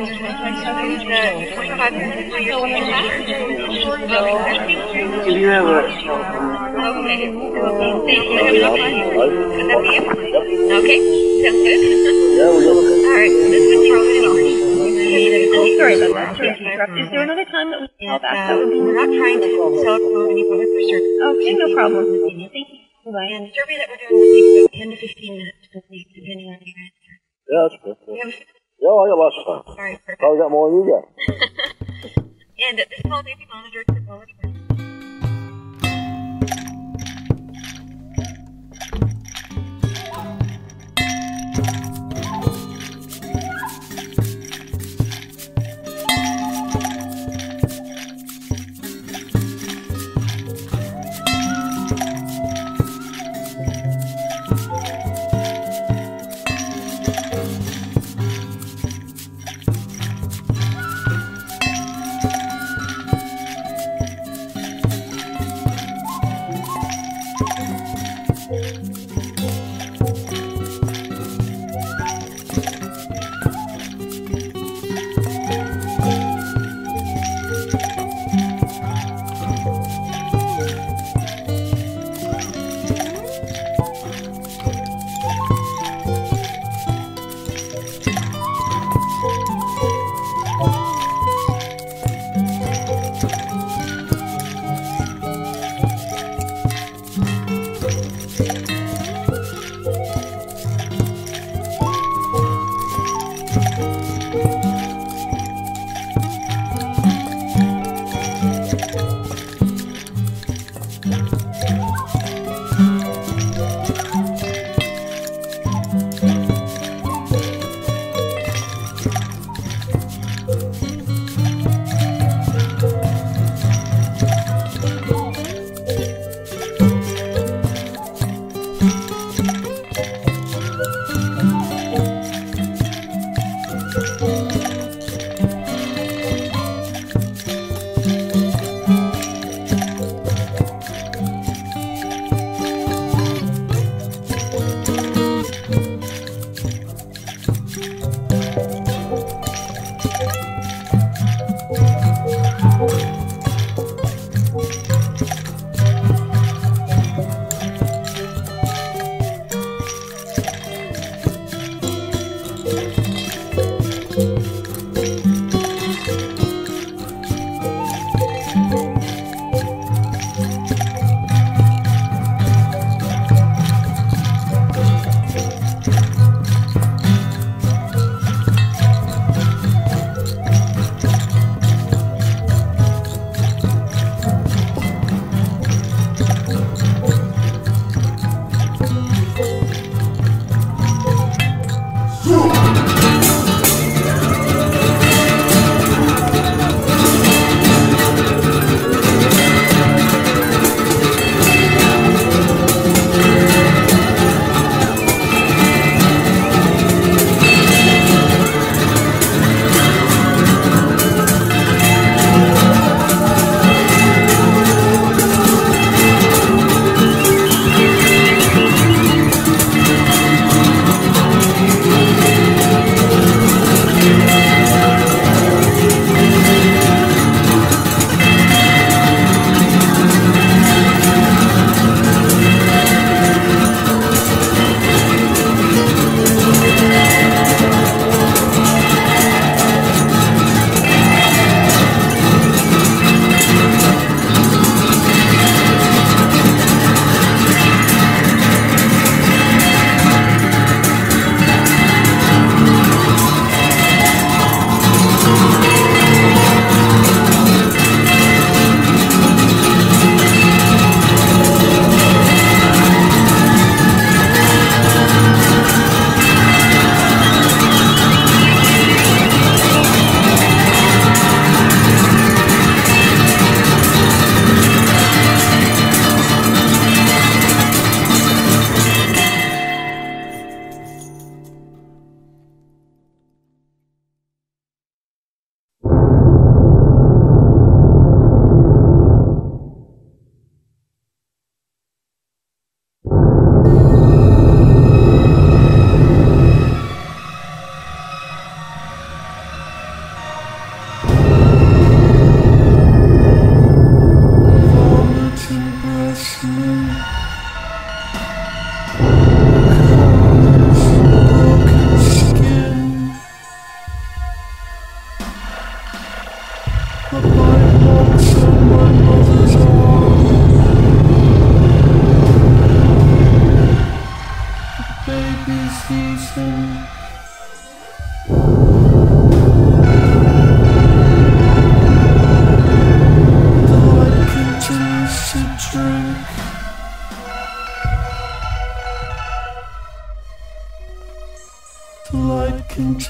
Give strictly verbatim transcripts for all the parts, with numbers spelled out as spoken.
twenty-five minutes for your senior class? If you have a... Okay. Thank you. Would that be you? Okay. Sounds good. Yeah, we're good. All right. This is Carnival. Oh, sorry about that. Sorry to interrupt. Is there another time that we can call back? That would be... We're not trying to sell promote any products or services. Okay, no problem. Thank you. Bye-bye. And the survey that we're doing will take about ten to fifteen minutes to complete, depending on your answer. Yeah, that's good. You have a Yeah, I got lots of time. All right, perfect. Probably got more than you got. And this call may be monitored for quality purposes.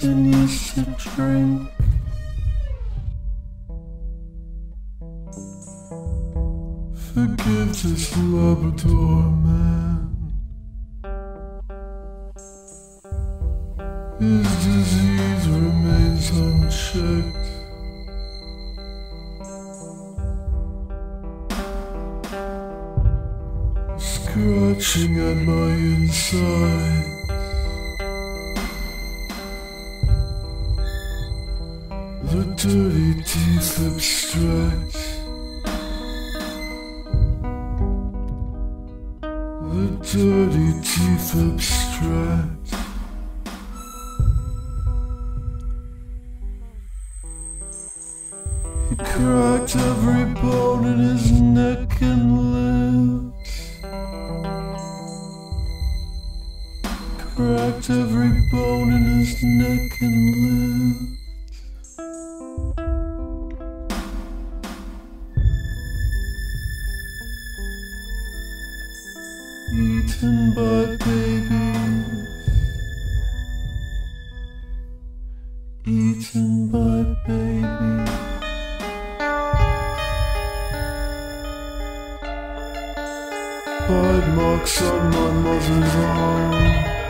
continues to drink. Forgive this Labrador man. His disease remains unchecked. Scratching at my inside. The dirty teeth abstract. The dirty teeth abstract. He cracked every bone in his neck and lips. Cracked every bone in his neck and lips. Eaten by babies. Eaten by babies. Bite marks on my mother's arm.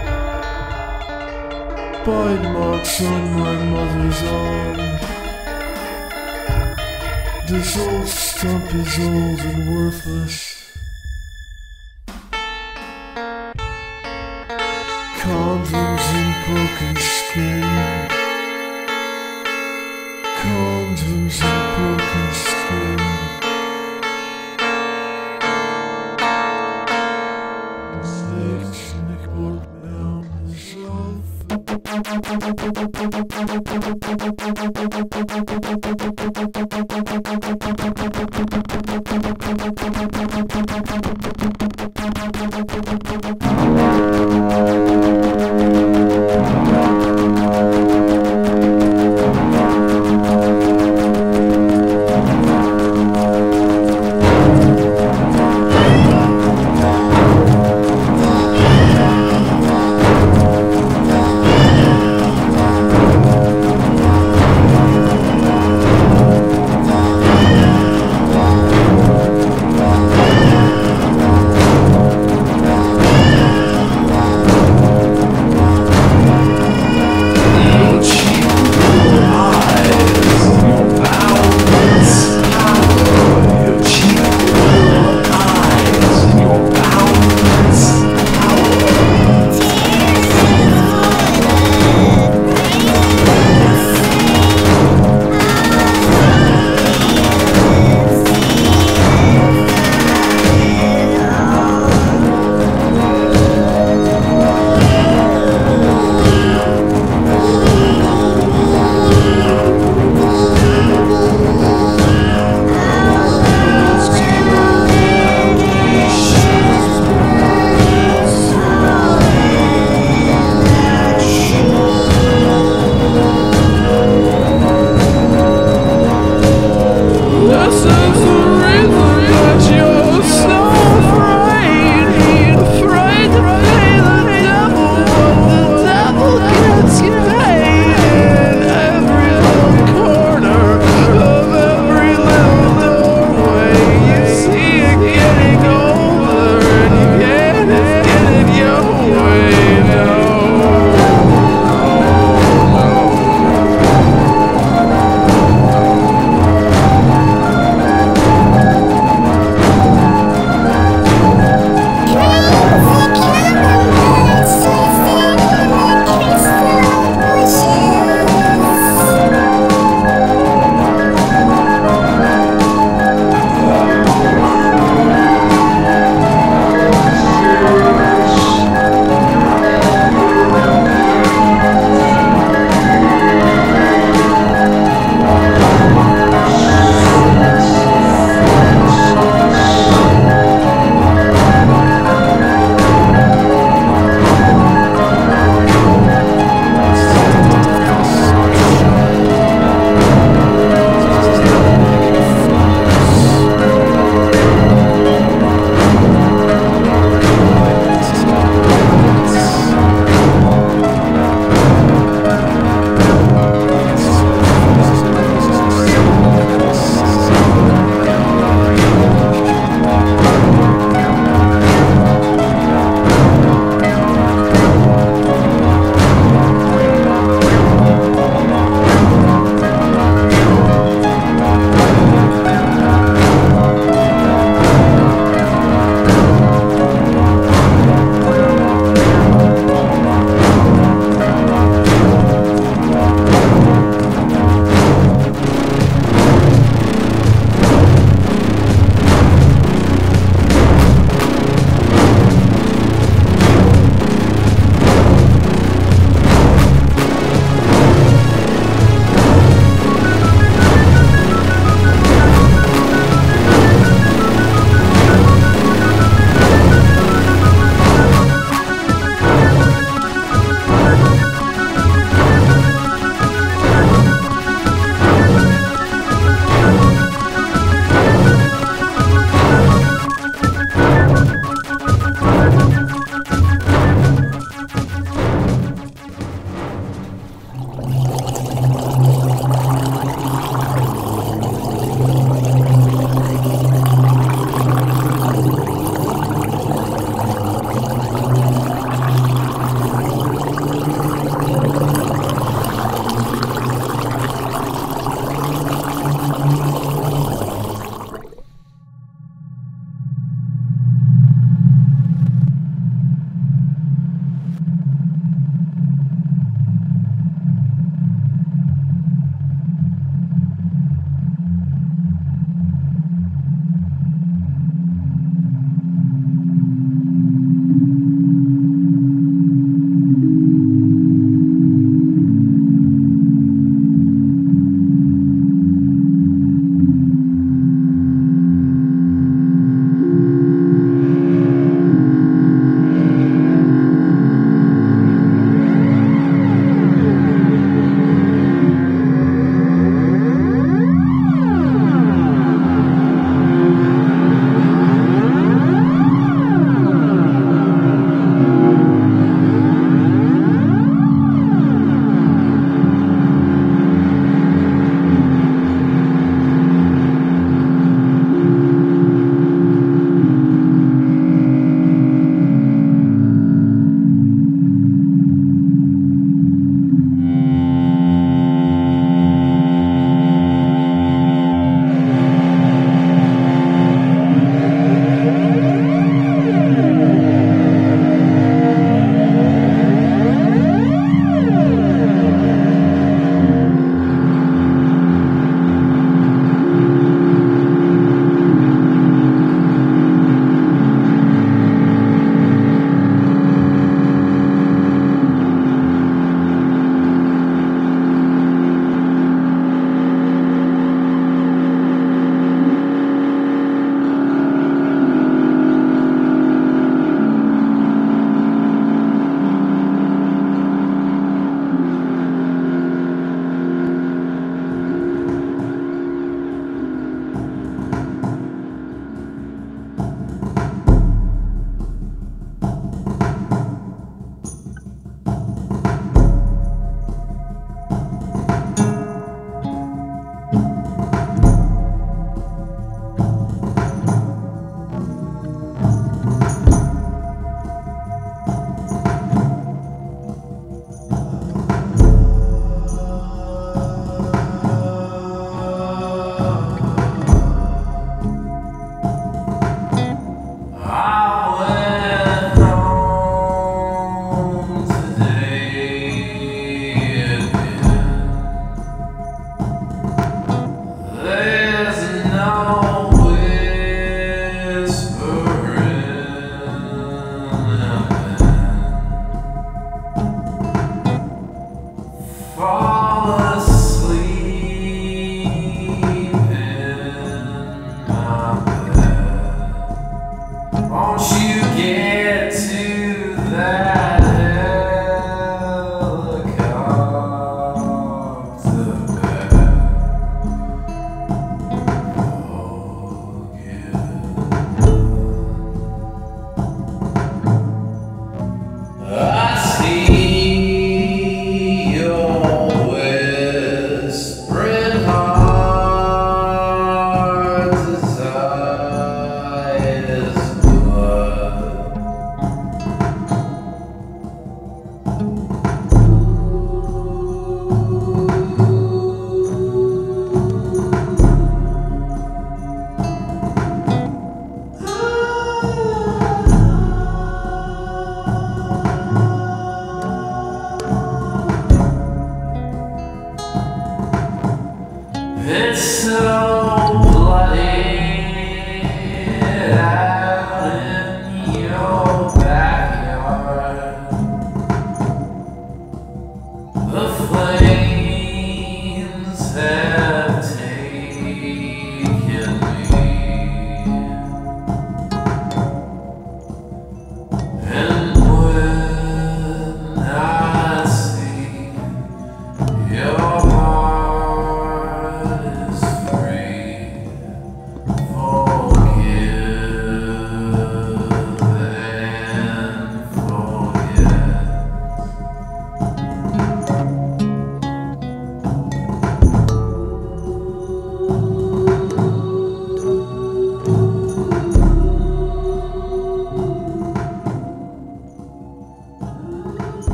Bite marks on my mother's arm. This old stump is old and worthless. Condoms and broken skin. Condoms and broken skin. Snakes nickle down himself.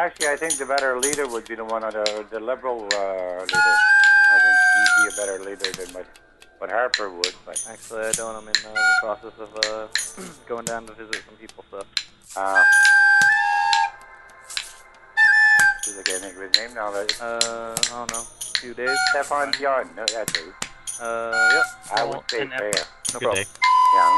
Actually, I think the better leader would be the one of the, the liberal uh, leader. I think he'd be a better leader than what, what Harper would. But actually, I don't. I'm in uh, the process of uh, going down to visit some people, so. Uh, Is it getting a good name now? Right? Uh, I don't know. A few days. Stefan Dion. No, that's it. Uh, yep. I would say fair. No Good problem. day. Yeah.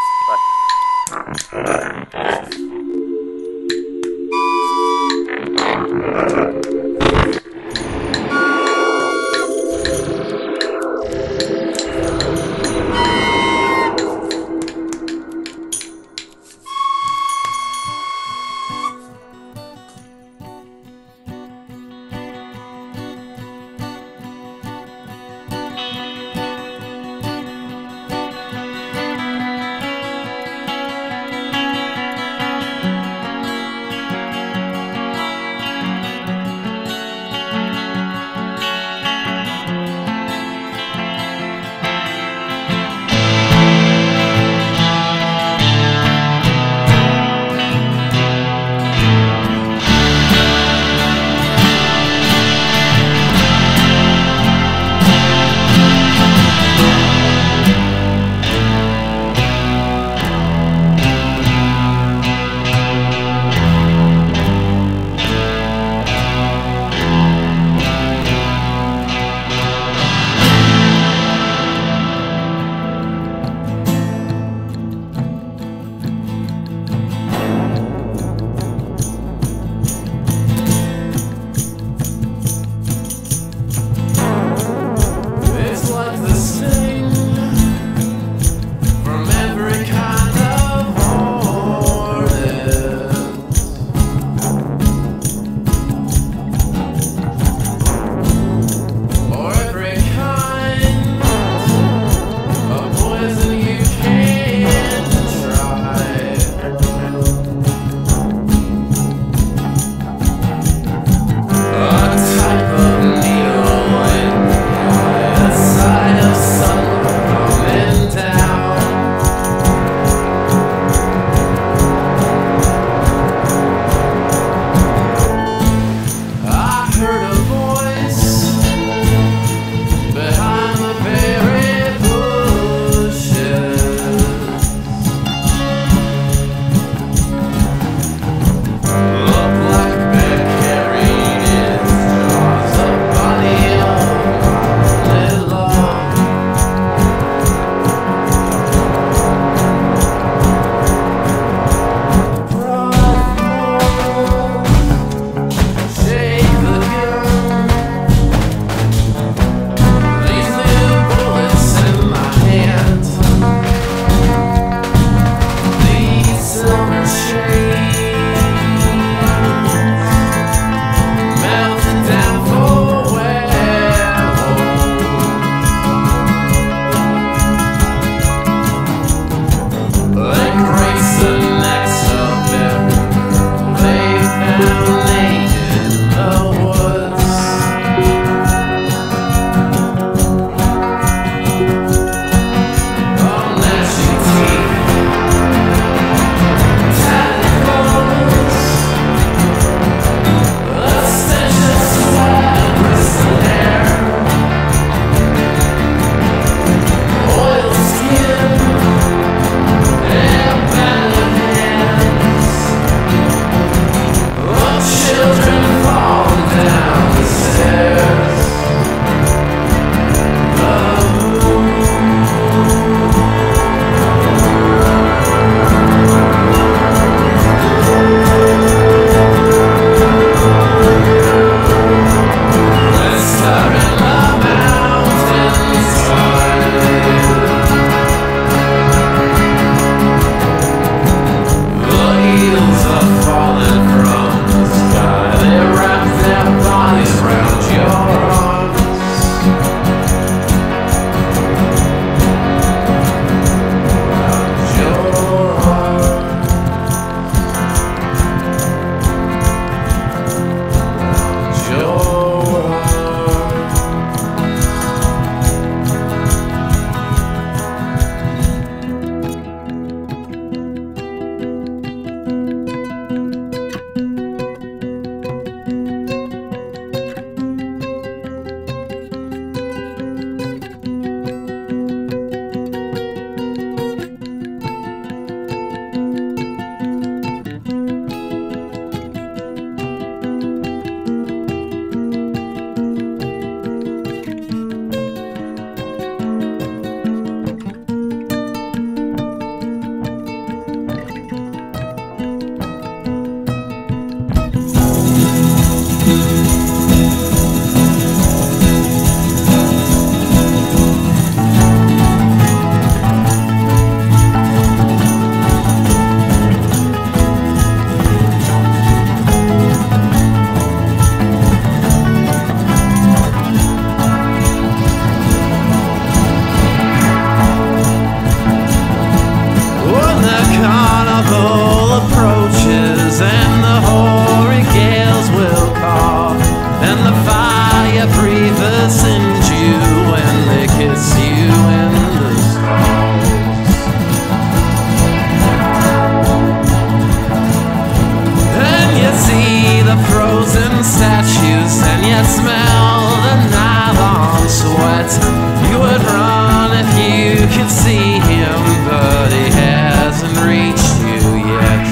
you smell the nylon sweat. You would run if you could see him, but he hasn't reached you yet.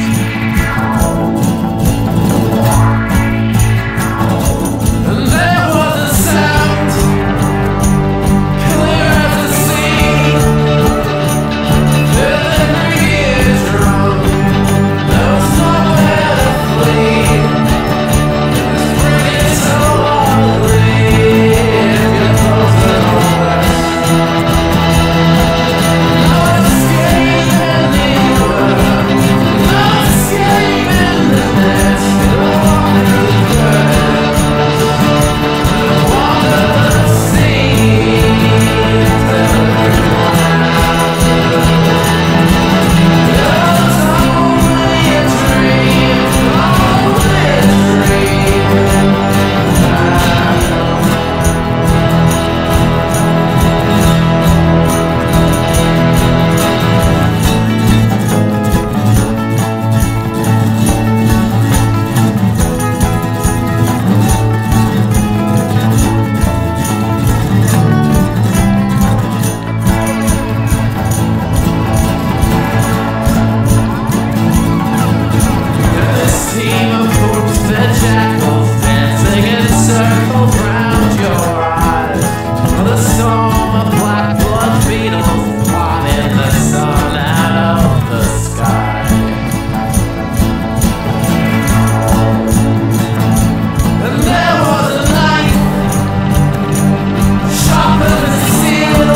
And there was a sound, clear as the sea, filling her ears drum. There was nowhere to flee. Spring is so ugly if you're closing all that. No escaping anywhere, no escaping the nest. Wander the curve, wander the sea. There's only a dream, only a dream. This team of corpse-fed jackals dancing in circles round your eyes. The storm of black blood beetles blotting the sun out of the sky. And there was a knife, sharper than steel,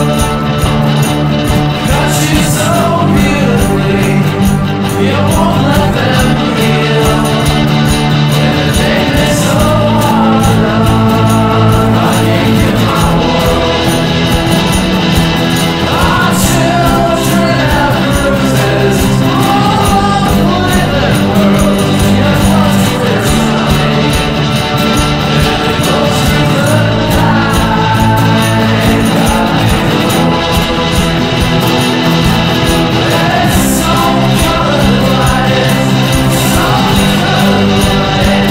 cut you so beautifully, you won't let them heal. And it made me so hard, love, I gave you my world. Our children have bruises all over their world. Your touch is mine, and it goes through the night. It's so colorblind, so colorblind.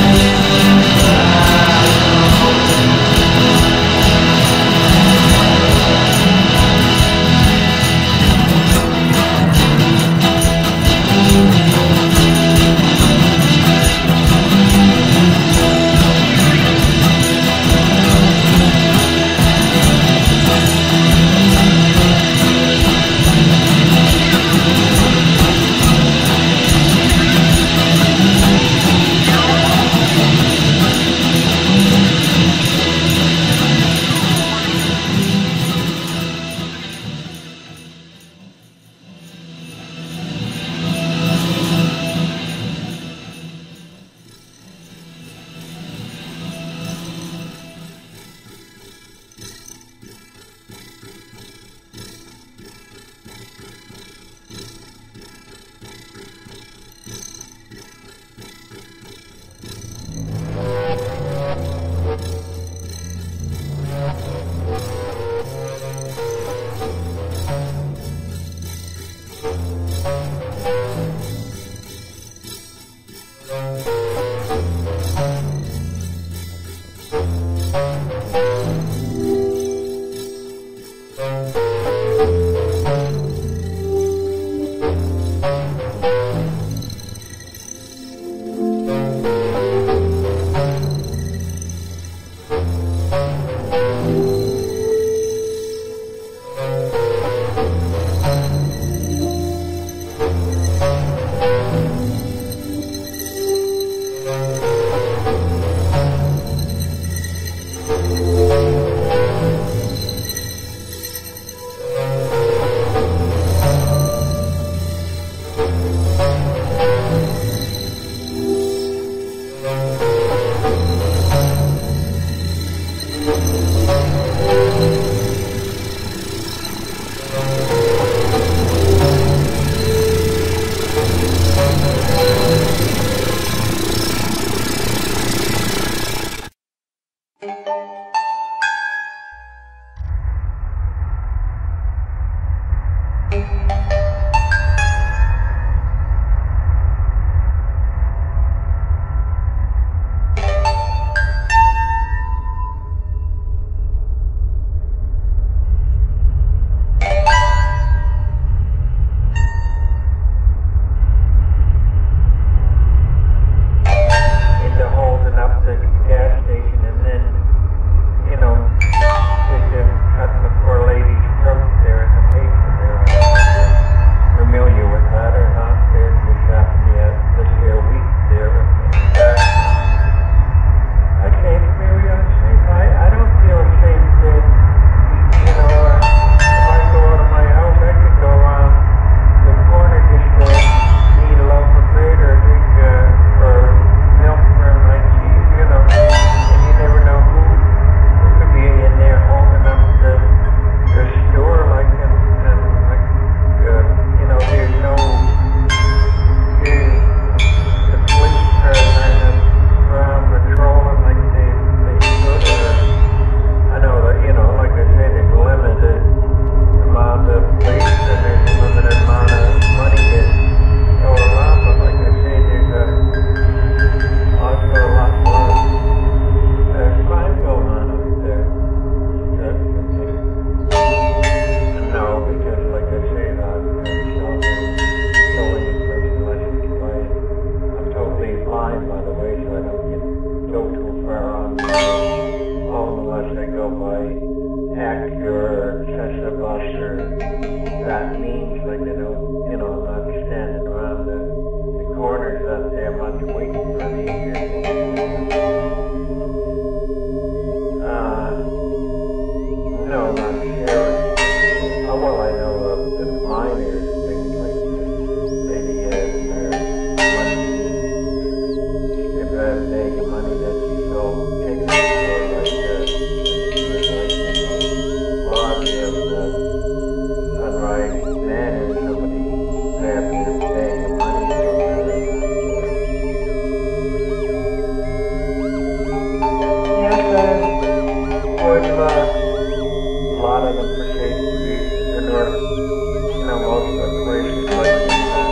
actor or Cheshire bus or that means, like they don't, you know, I'm not standing around the, the corners up there much waiting for the interview. Uh, no, not sure. Oh, well, I know of the miners, things like this lady has in her money. If I have big money that she sold, taken for like uh, she was like in the lobby of the Sunrise Manor, somebody grabbed her bag of money from her. Yes, uh, would, uh, a lot of them for safety reasons, or, you know, most of the places like that.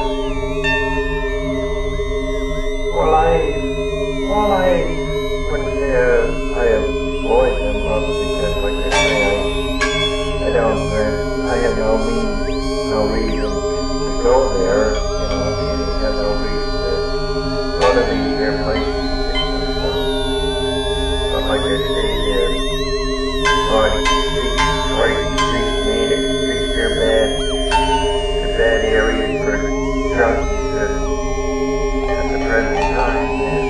Well, I, well, I wouldn't say uh, I avoid them, uh, because, like I say, I, I don't, uh, I have no means, no reason to go there, you know, you have no reason to go to these their places to get them stuff. But like I say, they're, Lord, Detroit streets made it, streets are bad, the bad areas for drunks uh, at the present time, man.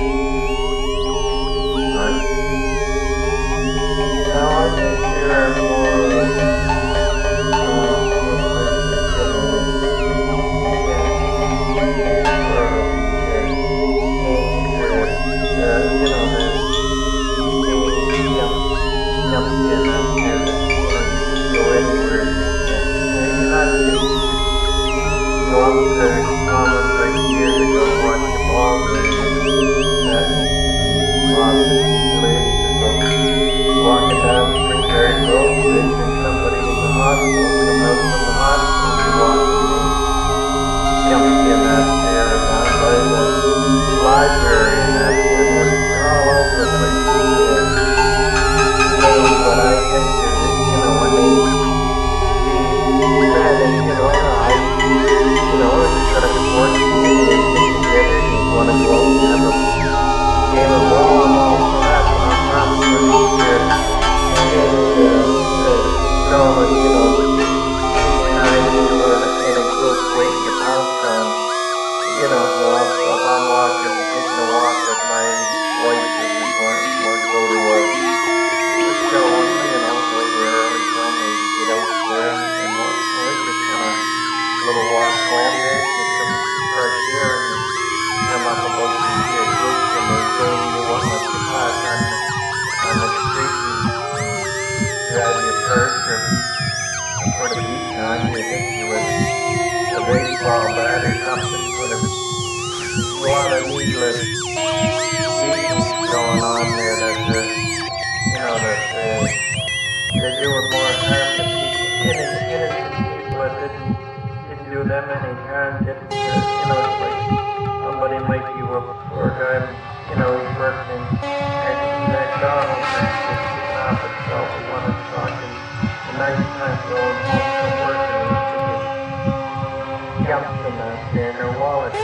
But, no, I think there are more, uh, more places, you know, yeah, for these, uh, gangs, or, uh, you know, the gangs, jump, jump in out there, that, you know, you can go anywhere, and you're not safe. Go up to Thomas like years ago, watch the ball game, that lots of ladies would go walking down Springberry Road, visiting somebody in the hospital, come out from the hospital, be walking in, jumping in out there, and down by the library, and out there, they're all over the place. Games, but I think that, you know, when they see granted, you know, I, you know, it's sort of important to me, they get together, you want to go and have a game of ball, I'm all for that, but I'm not for these uh, things, uh, uh, going, you know, behind you or in a group waiting to pounce on, you know, so if, if I'm walking, taking a walk with my wife, and we want, want to go to a the show, you know, go there early film, maybe get out there and walk, or just kind of a little walk home there, get some fresh air, and you come up about these uh, groups and they gang you want like to pass on the, on the street and grab your purse or put a beat on you, hit you with a baseball bat or something, put a, a lot of needless beatings going on there that uh, you know, that uh, they're doing more harm to people, innocent, innocent people that didn't, didn't do them any harm, didn't, uh, you know, it's like somebody might be a poor guy, you know, he's working at McDonald's and he's just getting off himself and one is talking a nice time going home from work and he's getting jumped in out there in their wallet.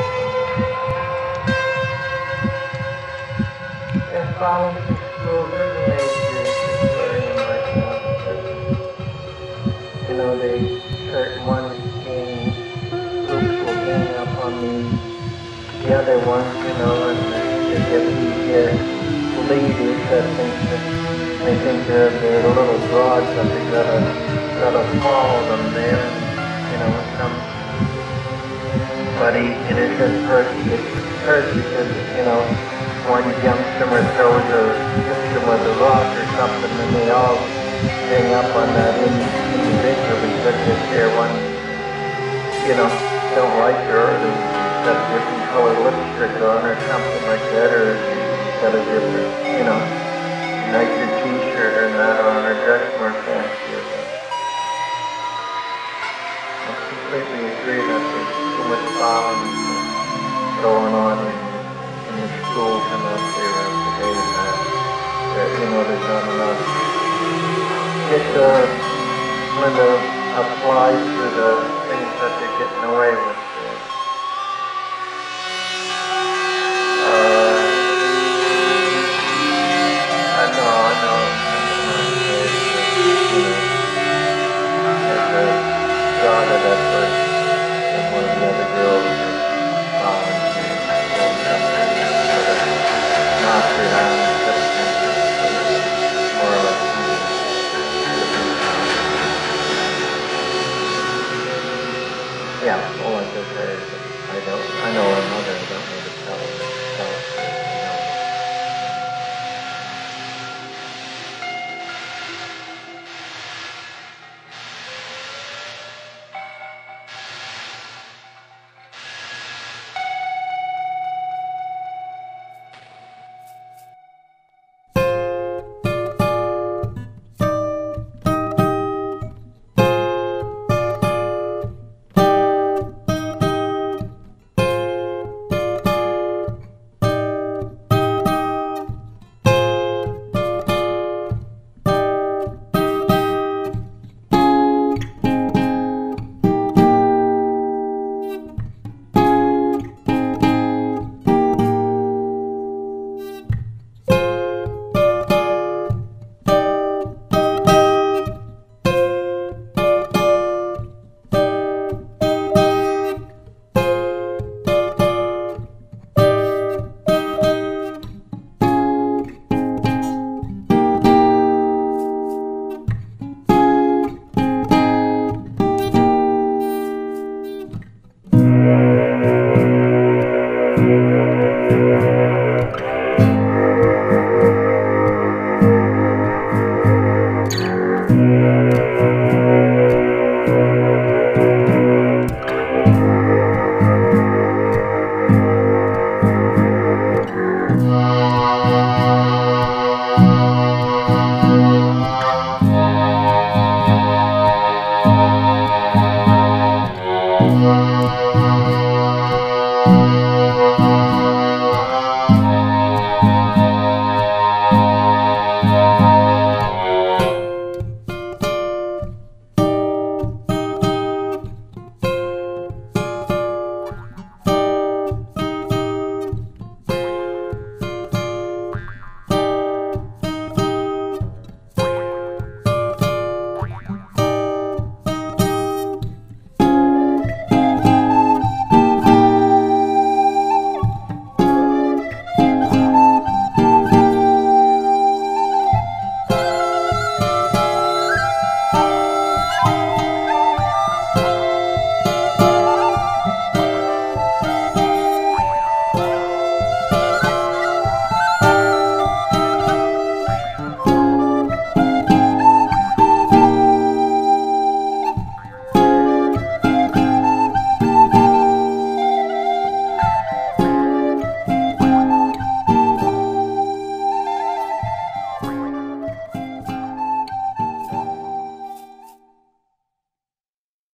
And violence in schools is a major concern right now because, you know, they, certain ones gang, groups will gang up on the, the other ones, you know, and they get the uh, leaders that think that they think they're, they're the little broads that they gotta, gotta follow them there, and, you know, somebody, innocent person gets hurt because, you know, one jumps them or throws a hits them with a rock or something, and they all hang up on that individual because if they're one, you know, don't like her, or they've got a different color lipstick on or something like that, or she's got a different, you know, nicer t-shirt or that on, or dress more fancy or that. I completely agree that there's too much violence going on in in the schools and out there today, and that, that, you know, there's not enough. It, uh, when the applies to the things that they're getting away with.